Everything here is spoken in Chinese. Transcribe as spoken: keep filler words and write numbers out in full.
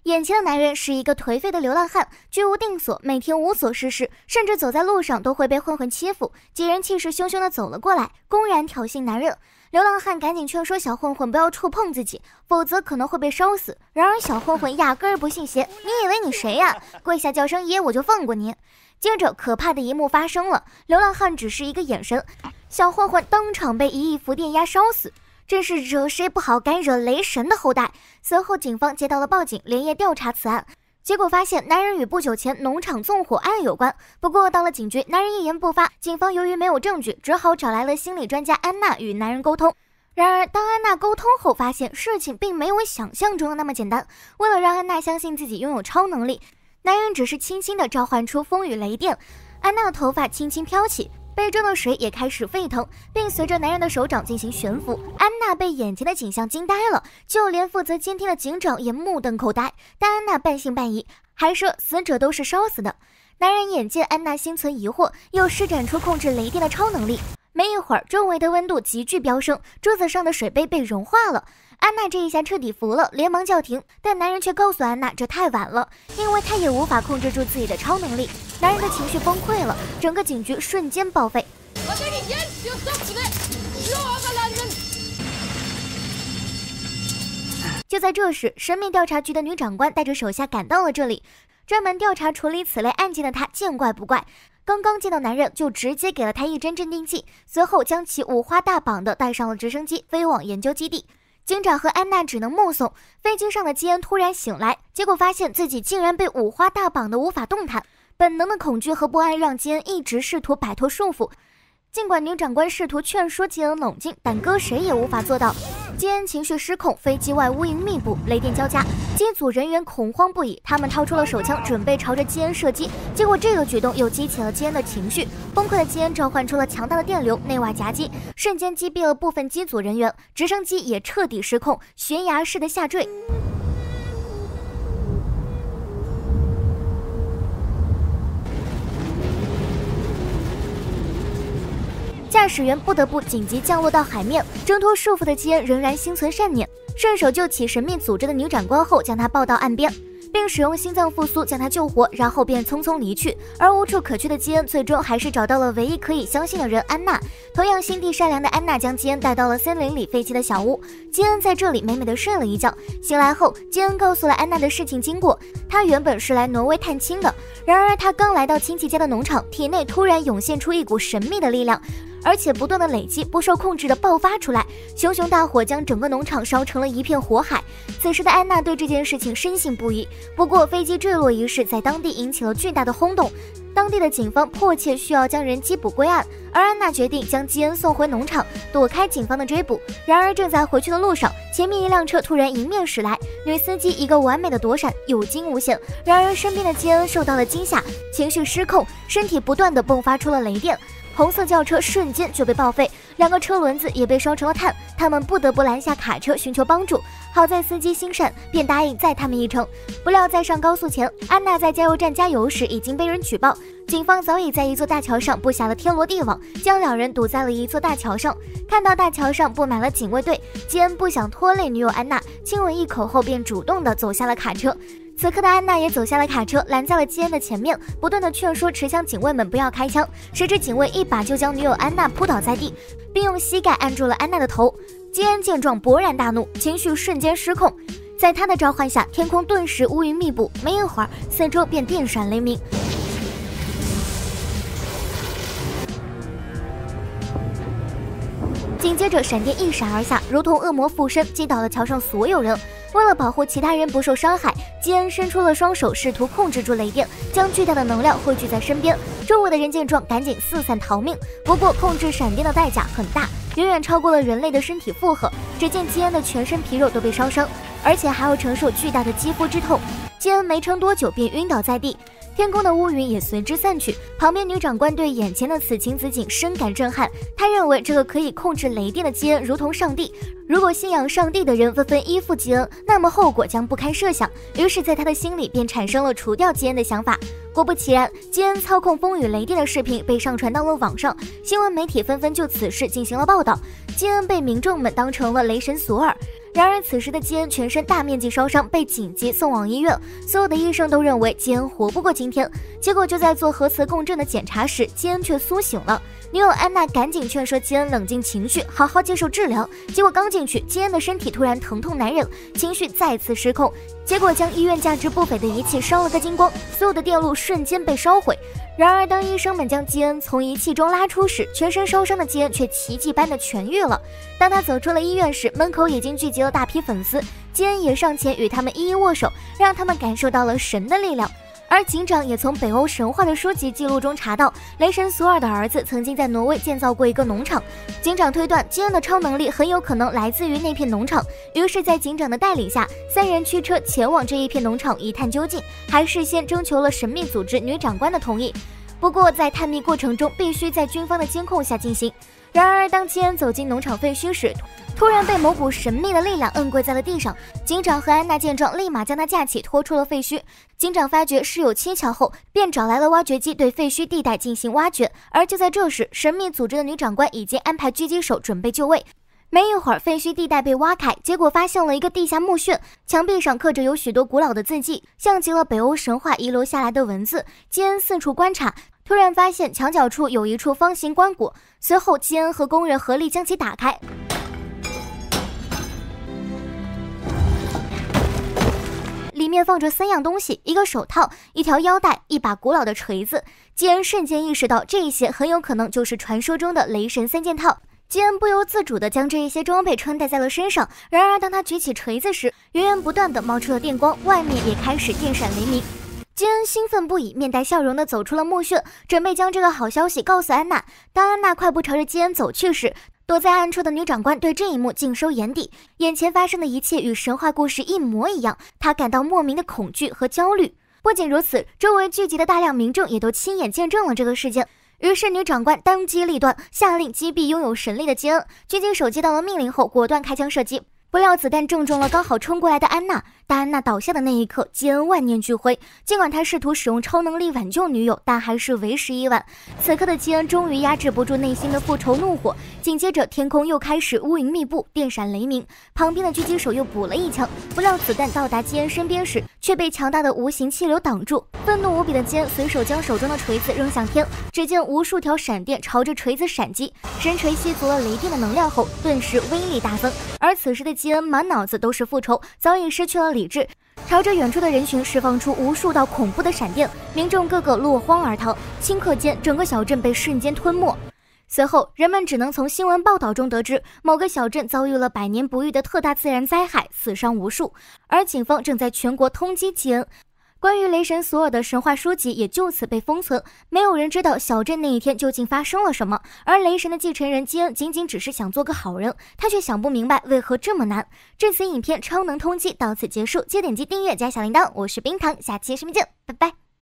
眼前的男人是一个颓废的流浪汉，居无定所，每天无所事事，甚至走在路上都会被混混欺负。几人气势汹汹地走了过来，公然挑衅男人。流浪汉赶紧劝说小混混不要触碰自己，否则可能会被烧死。然而小混混压根儿不信邪，你以为你谁呀？跪下叫声爷，我就放过你。接着可怕的一幕发生了，流浪汉只是一个眼神，小混混当场被一亿伏电压烧死。真是惹谁不好，敢惹雷神的后代。随后警方接到了报警，连夜调查此案，结果发现男人与不久前农场纵火案有关。不过到了警局，男人一言不发，警方由于没有证据，只好找来了心理专家安娜与男人沟通。然而当安娜沟通后，发现事情并没有想象中的那么简单。为了让安娜相信自己拥有超能力，男人只是轻轻地召唤出风雨雷电，安娜的头发轻轻飘起，杯中的水也开始沸腾，并随着男人的手掌进行悬浮。安娜被眼前的景象惊呆了，就连负责监听的警长也目瞪口呆。但安娜半信半疑，还说死者都是烧死的。男人眼见安娜心存疑惑，又施展出控制雷电的超能力。没一会儿，周围的温度急剧飙升，桌子上的水杯被融化了。安娜这一下彻底服了，连忙叫停，但男人却告诉安娜这太晚了，因为他也无法控制住自己的超能力。男人的情绪崩溃了，整个警局瞬间报废。就在这时，神秘调查局的女长官带着手下赶到了这里，专门调查处理此类案件的她见怪不怪。刚刚见到男人，就直接给了他一针镇定剂，随后将其五花大绑的带上了直升机，飞往研究基地。警长和安娜只能目送。飞机上的基恩突然醒来，结果发现自己竟然被五花大绑的无法动弹。本能的恐惧和不安让基恩一直试图摆脱束缚。尽管女长官试图劝说基恩冷静，但搁谁也无法做到。基恩情绪失控，飞机外乌云密布，雷电交加，机组人员恐慌不已，他们掏出了手枪，准备朝着基恩射击。结果这个举动又激起了基恩的情绪，崩溃的基恩召唤出了强大的电流，内外夹击，瞬间击毙了部分机组人员，直升机也彻底失控，悬崖式的下坠。驾驶员不得不紧急降落到海面，挣脱束缚的基恩仍然心存善念，顺手救起神秘组织的女长官后，将她抱到岸边，并使用心脏复苏将她救活，然后便匆匆离去。而无处可去的基恩最终还是找到了唯一可以相信的人安娜。同样心地善良的安娜将基恩带到了森林里废弃的小屋，基恩在这里美美的睡了一觉。醒来后，基恩告诉了安娜的事情经过。他原本是来挪威探亲的，然而他刚来到亲戚家的农场，体内突然涌现出一股神秘的力量，而且不断的累积，不受控制的爆发出来，熊熊大火将整个农场烧成了一片火海。此时的安娜对这件事情深信不疑。不过飞机坠落一事在当地引起了巨大的轰动，当地的警方迫切需要将人缉捕归案，而安娜决定将基恩送回农场，躲开警方的追捕。然而正在回去的路上，前面一辆车突然迎面驶来，女司机一个完美的躲闪，有惊无险。然而身边的基恩受到了惊吓，情绪失控，身体不断的迸发出了雷电，红色轿车瞬间就被报废，两个车轮子也被烧成了炭，他们不得不拦下卡车寻求帮助。好在司机心善，便答应载他们一程。不料在上高速前，安娜在加油站加油时已经被人举报，警方早已在一座大桥上布下了天罗地网，将两人堵在了一座大桥上。看到大桥上布满了警卫队，基恩不想拖累女友安娜，亲吻一口后便主动的走下了卡车。此刻的安娜也走下了卡车，拦在了基恩的前面，不断的劝说持枪警卫们不要开枪。谁知警卫一把就将女友安娜扑倒在地，并用膝盖按住了安娜的头。基恩见状勃然大怒，情绪瞬间失控，在他的召唤下，天空顿时乌云密布，没一会儿四周便电闪雷鸣。紧接着闪电一闪而下，如同恶魔附身，击倒了桥上所有人。为了保护其他人不受伤害，基恩伸出了双手，试图控制住雷电，将巨大的能量汇聚在身边。周围的人见状赶紧四散逃命，不过控制闪电的代价很大，远远超过了人类的身体负荷。只见基恩的全身皮肉都被烧伤，而且还要承受巨大的肌肤之痛。基恩没撑多久便晕倒在地，天空的乌云也随之散去。旁边女长官对眼前的此情此景深感震撼，她认为这个可以控制雷电的基恩如同上帝，如果信仰上帝的人纷纷依附基恩，那么后果将不堪设想。于是在她的心里便产生了除掉基恩的想法。果不其然，基恩操控风雨雷电的视频被上传到了网上，新闻媒体纷纷就此事进行了报道。基恩被民众们当成了雷神索尔。 然而此时的基恩全身大面积烧伤，被紧急送往医院，所有的医生都认为基恩活不过今天。结果就在做核磁共振的检查时，基恩却苏醒了。女友安娜赶紧劝说基恩冷静情绪，好好接受治疗。结果刚进去，基恩的身体突然疼痛难忍，情绪再次失控，结果将医院价值不菲的仪器烧了个精光，所有的电路瞬间被烧毁。然而当医生们将基恩从仪器中拉出时，全身烧伤的基恩却奇迹般的痊愈了。当他走出了医院时，门口已经聚集了大批粉丝，基恩也上前与他们一一握手，让他们感受到了神的力量。而警长也从北欧神话的书籍记录中查到，雷神索尔的儿子曾经在挪威建造过一个农场。警长推断基恩的超能力很有可能来自于那片农场，于是在警长的带领下，三人驱车前往这一片农场一探究竟，还事先征求了神秘组织女长官的同意。不过在探秘过程中必须在军方的监控下进行。然而当基恩走进农场废墟时，突然被某股神秘的力量摁跪在了地上。警长和安娜见状，立马将他架起拖出了废墟。警长发觉事有蹊跷后，便找来了挖掘机对废墟地带进行挖掘。而就在这时，神秘组织的女长官已经安排狙击手准备就位。没一会儿，废墟地带被挖开，结果发现了一个地下墓穴，墙壁上刻着有许多古老的字迹，像极了北欧神话遗留下来的文字。基恩四处观察，突然发现墙角处有一处方形棺椁，随后基恩和工人合力将其打开。里面放着三样东西，一个手套，一条腰带，一把古老的锤子。基恩瞬间意识到，这些很有可能就是传说中的雷神三件套。基恩不由自主地将这一些装备穿戴在了身上，然而当他举起锤子时，源源不断地冒出了电光，外面也开始电闪雷鸣。基恩兴奋不已，面带笑容地走出了墓穴，准备将这个好消息告诉安娜。当安娜快步朝着基恩走去时，躲在暗处的女长官对这一幕尽收眼底，眼前发生的一切与神话故事一模一样，她感到莫名的恐惧和焦虑。不仅如此，周围聚集的大量民众也都亲眼见证了这个事件。于是女长官当机立断，下令击毙拥有神力的基恩。狙击手接到了命令后，果断开枪射击，不料子弹正中了刚好冲过来的安娜。当安娜倒下的那一刻，基恩万念俱灰。尽管他试图使用超能力挽救女友，但还是为时已晚。此刻的基恩终于压制不住内心的复仇怒火，紧接着天空又开始乌云密布，电闪雷鸣。旁边的狙击手又补了一枪，不料子弹到达基恩身边时，却被强大的无形气流挡住。愤怒无比的基恩随手将手中的锤子扔向天，只见无数条闪电朝着锤子闪击。神锤吸足了雷电的能量后，顿时威力大增。而此时的基恩满脑子都是复仇，早已失去了理智，朝着远处的人群释放出无数道恐怖的闪电，民众个个落荒而逃，顷刻间整个小镇被瞬间吞没。随后人们只能从新闻报道中得知，某个小镇遭遇了百年不遇的特大自然灾害，死伤无数，而警方正在全国通缉基恩。关于雷神索尔的神话书籍也就此被封存，没有人知道小镇那一天究竟发生了什么。而雷神的继承人基恩仅仅只是想做个好人，他却想不明白为何这么难。这次影片超能通缉到此结束，记得点击订阅加小铃铛，我是冰糖，下期视频见，拜拜。